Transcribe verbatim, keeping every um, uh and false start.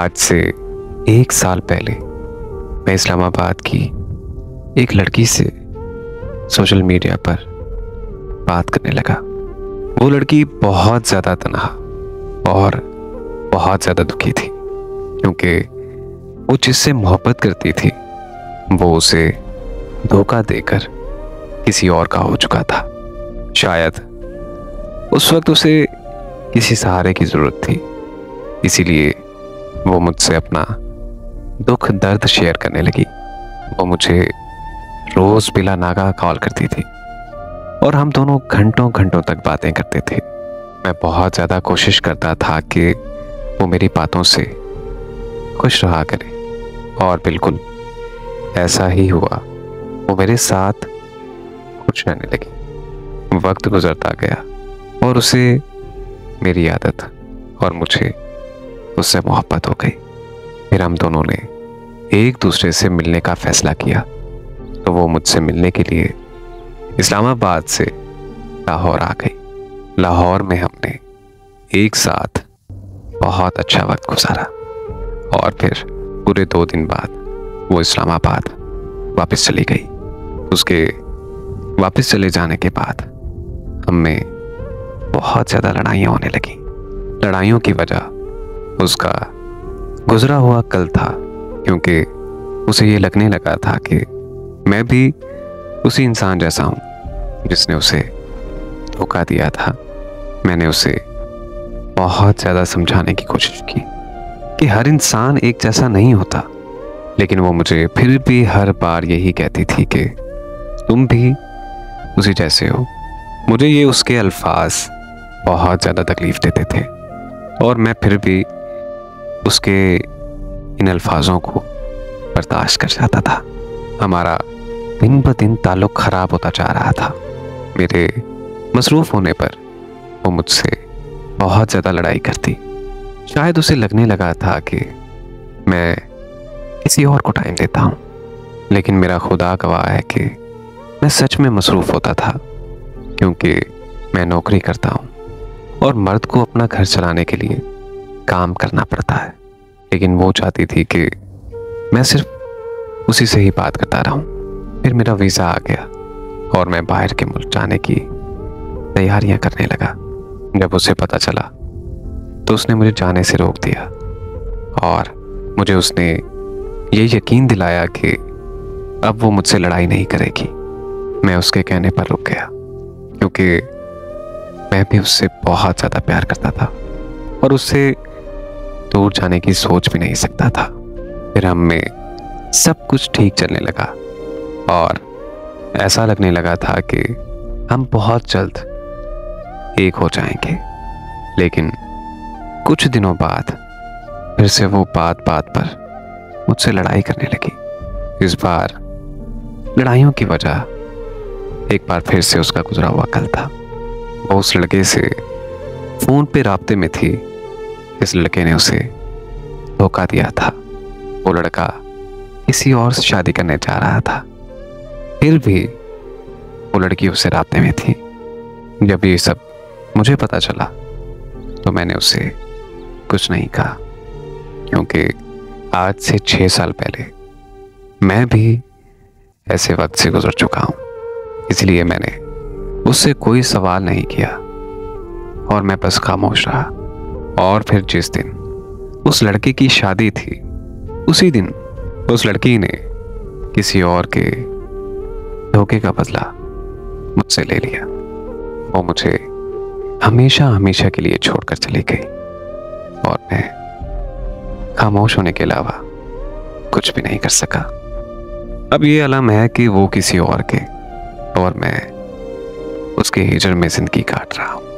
आज से एक साल पहले मैं इस्लामाबाद की एक लड़की से सोशल मीडिया पर बात करने लगा। वो लड़की बहुत ज़्यादा तन्हा और बहुत ज़्यादा दुखी थी, क्योंकि वो जिससे मोहब्बत करती थी वो उसे धोखा देकर किसी और का हो चुका था। शायद उस वक्त उसे किसी सहारे की ज़रूरत थी, इसीलिए वो मुझसे अपना दुख दर्द शेयर करने लगी। वो मुझे रोज़ बिला नागा कॉल करती थी और हम दोनों घंटों घंटों तक बातें करते थे। मैं बहुत ज़्यादा कोशिश करता था कि वो मेरी बातों से खुश रहा करे, और बिल्कुल ऐसा ही हुआ। वो मेरे साथ खुश रहने लगी। वक्त गुजरता गया और उसे मेरी आदत और मुझे उससे मोहब्बत हो गई। फिर हम दोनों ने एक दूसरे से मिलने का फैसला किया, तो वो मुझसे मिलने के लिए इस्लामाबाद से लाहौर आ गई। लाहौर में हमने एक साथ बहुत अच्छा वक्त गुजारा और फिर पूरे दो दिन बाद वो इस्लामाबाद वापस चली गई। उसके वापस चले जाने के बाद हम में बहुत ज़्यादा लड़ाइयाँ होने लगी। लड़ाइयों की वजह उसका गुजरा हुआ कल था, क्योंकि उसे ये लगने लगा था कि मैं भी उसी इंसान जैसा हूँ जिसने उसे धोखा दिया था। मैंने उसे बहुत ज़्यादा समझाने की कोशिश की कि हर इंसान एक जैसा नहीं होता, लेकिन वो मुझे फिर भी हर बार यही कहती थी कि तुम भी उसी जैसे हो। मुझे ये उसके अल्फाज बहुत ज़्यादा तकलीफ़ देते थे और मैं फिर भी उसके इन अल्फाजों को बर्दाश्त कर जाता था। हमारा दिन ब दिन ताल्लुक़ ख़राब होता जा रहा था। मेरे मसरूफ़ होने पर वो मुझसे बहुत ज़्यादा लड़ाई करती। शायद उसे लगने लगा था कि मैं किसी और को टाइम देता हूँ, लेकिन मेरा खुदा गवाह है कि मैं सच में मसरूफ़ होता था, क्योंकि मैं नौकरी करता हूँ और मर्द को अपना घर चलाने के लिए काम करना पड़ता है। लेकिन वो चाहती थी कि मैं सिर्फ उसी से ही बात करता रहूं। फिर मेरा वीज़ा आ गया और मैं बाहर के मुल्क जाने की तैयारियां करने लगा। जब उसे पता चला तो उसने मुझे जाने से रोक दिया और मुझे उसने ये यकीन दिलाया कि अब वो मुझसे लड़ाई नहीं करेगी। मैं उसके कहने पर रुक गया, क्योंकि मैं भी उससे बहुत ज़्यादा प्यार करता था और उससे दूर जाने की सोच भी नहीं सकता था। फिर हम में सब कुछ ठीक चलने लगा और ऐसा लगने लगा था कि हम बहुत जल्द एक हो जाएंगे। लेकिन कुछ दिनों बाद फिर से वो बात बात पर मुझसे लड़ाई करने लगी। इस बार लड़ाइयों की वजह एक बार फिर से उसका गुजरा हुआ कल था। वो उस लड़के से फ़ोन पे राब्ते में थी। इस लड़के ने उसे धोखा दिया था। वो लड़का किसी और से शादी करने जा रहा था, फिर भी वो लड़की उससे राब्ते में थी। जब ये सब मुझे पता चला तो मैंने उसे कुछ नहीं कहा, क्योंकि आज से छः साल पहले मैं भी ऐसे वक्त से गुजर चुका हूँ। इसलिए मैंने उससे कोई सवाल नहीं किया और मैं बस खामोश रहा। और फिर जिस दिन उस लड़के की शादी थी, उसी दिन उस लड़की ने किसी और के धोखे का बदला मुझसे ले लिया। वो मुझे हमेशा हमेशा के लिए छोड़कर चली गई और मैं खामोश होने के अलावा कुछ भी नहीं कर सका। अब ये अलम है कि वो किसी और के और मैं उसके हिजर में जिंदगी काट रहा हूँ।